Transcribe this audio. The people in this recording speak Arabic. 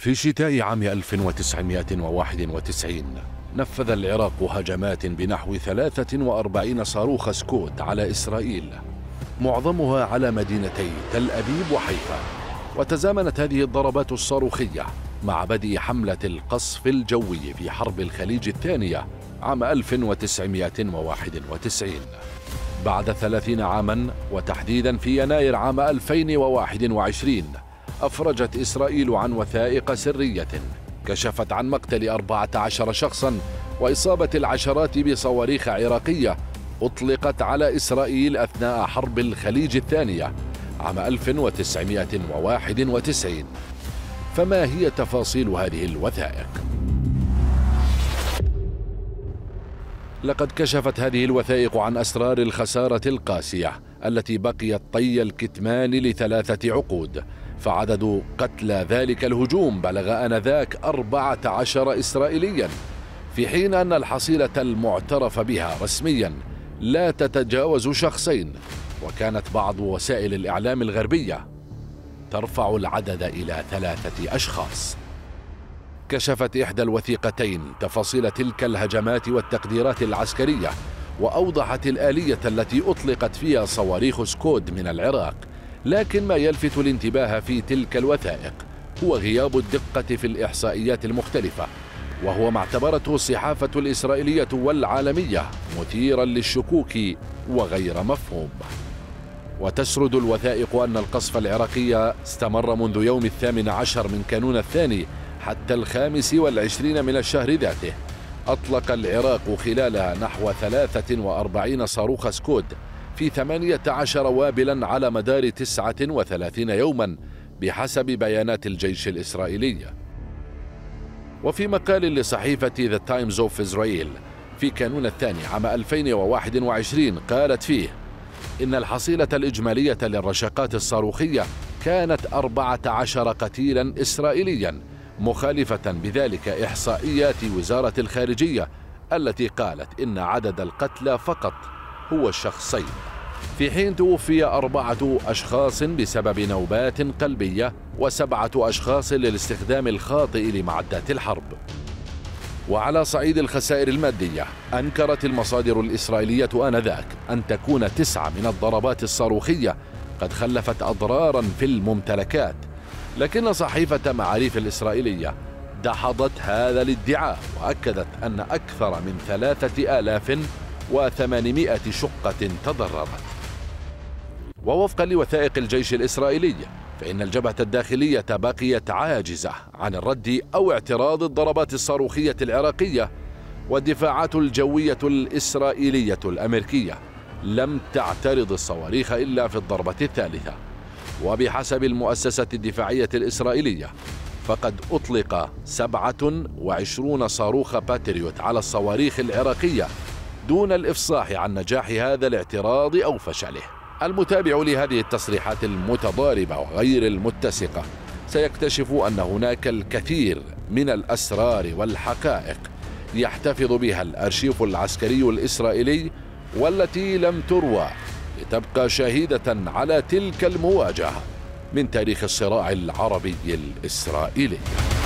في شتاء عام 1991 نفذ العراق هجمات بنحو 43 صاروخ سكود على إسرائيل، معظمها على مدينتي تل أبيب وحيفا. وتزامنت هذه الضربات الصاروخية مع بدء حملة القصف الجوي في حرب الخليج الثانية عام 1991. بعد 30 عاما، وتحديدا في يناير عام 2021، أفرجت إسرائيل عن وثائق سرية كشفت عن مقتل 14 شخصا وإصابة العشرات بصواريخ عراقية أطلقت على إسرائيل أثناء حرب الخليج الثانية عام 1991. فما هي تفاصيل هذه الوثائق؟ لقد كشفت هذه الوثائق عن أسرار الخسارة القاسية التي بقيت طي الكتمان ل3 عقود، فعدد قتلى ذلك الهجوم بلغ آنذاك 14 إسرائيليا، في حين أن الحصيلة المعترف بها رسميا لا تتجاوز شخصين. وكانت بعض وسائل الإعلام الغربية ترفع العدد إلى 3 أشخاص. كشفت إحدى الوثيقتين تفاصيل تلك الهجمات والتقديرات العسكرية، وأوضحت الآلية التي أطلقت فيها صواريخ سكود من العراق. لكن ما يلفت الانتباه في تلك الوثائق هو غياب الدقة في الإحصائيات المختلفة، وهو ما اعتبرته الصحافة الإسرائيلية والعالمية مثيرا للشكوك وغير مفهوم. وتسرد الوثائق أن القصف العراقي استمر منذ يوم 18 من كانون الثاني حتى 25 من الشهر ذاته. أطلق العراق خلالها نحو 43 صاروخ سكود في 18 وابلا على مدار 39 يوما بحسب بيانات الجيش الإسرائيلي. وفي مقال لصحيفة The Times of Israel في كانون الثاني عام 2021 قالت فيه إن الحصيلة الإجمالية للرشقات الصاروخية كانت 14 قتيلا إسرائيليا، مخالفة بذلك إحصائيات وزارة الخارجية التي قالت إن عدد القتلى فقط هو شخصين، في حين توفي 4 أشخاص بسبب نوبات قلبية و7 أشخاص للاستخدام الخاطئ لمعدات الحرب. وعلى صعيد الخسائر المادية، أنكرت المصادر الإسرائيلية آنذاك أن تكون 9 من الضربات الصاروخية قد خلفت أضرارا في الممتلكات، لكن صحيفة معاريف الإسرائيلية دحضت هذا الادعاء وأكدت أن أكثر من 3800 شقة تضررت. ووفقا لوثائق الجيش الإسرائيلي، فإن الجبهة الداخلية بقيت عاجزة عن الرد أو اعتراض الضربات الصاروخية العراقية، والدفاعات الجوية الإسرائيلية الأمريكية لم تعترض الصواريخ إلا في الضربة الثالثة. وبحسب المؤسسة الدفاعية الإسرائيلية، فقد أطلق 27 صاروخ باتريوت على الصواريخ العراقية دون الإفصاح عن نجاح هذا الاعتراض أو فشله. المتابع لهذه التصريحات المتضاربة وغير المتسقة سيكتشف أن هناك الكثير من الأسرار والحقائق يحتفظ بها الأرشيف العسكري الإسرائيلي، والتي لم تروى لتبقى شاهدة على تلك المواجهة من تاريخ الصراع العربي الإسرائيلي.